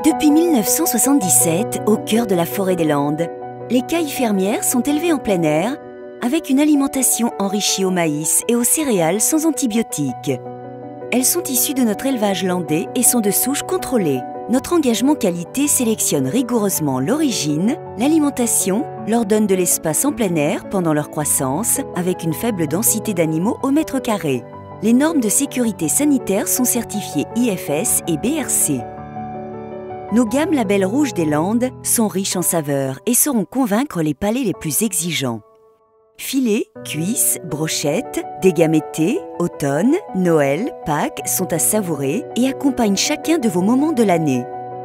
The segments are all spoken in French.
Depuis 1977, au cœur de la forêt des Landes, les cailles fermières sont élevées en plein air avec une alimentation enrichie au maïs et aux céréales sans antibiotiques. Elles sont issues de notre élevage landais et sont de souche contrôlée. Notre engagement qualité sélectionne rigoureusement l'origine, l'alimentation, leur donne de l'espace en plein air pendant leur croissance avec une faible densité d'animaux au mètre carré. Les normes de sécurité sanitaire sont certifiées IFS et BRC. Nos gammes Label Rouge des Landes sont riches en saveurs et sauront convaincre les palais les plus exigeants. Filets, cuisses, brochettes, des gammes été, automne, Noël, Pâques sont à savourer et accompagnent chacun de vos moments de l'année.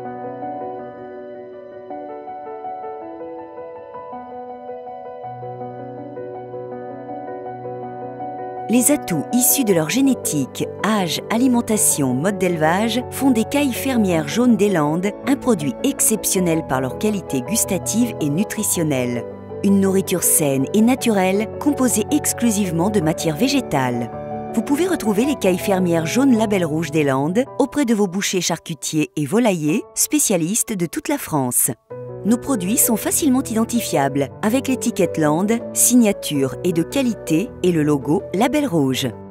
Les atouts issus de leur génétique, âge, alimentation, mode d'élevage font des cailles fermières jaunes des Landes un produit exceptionnel par leur qualité gustative et nutritionnelle. Une nourriture saine et naturelle composée exclusivement de matières végétales. Vous pouvez retrouver les cailles fermières jaunes Label Rouge des Landes auprès de vos bouchers charcutiers et volaillers, spécialistes de toute la France. Nos produits sont facilement identifiables avec l'étiquette Landes, signature et de qualité et le logo Label Rouge.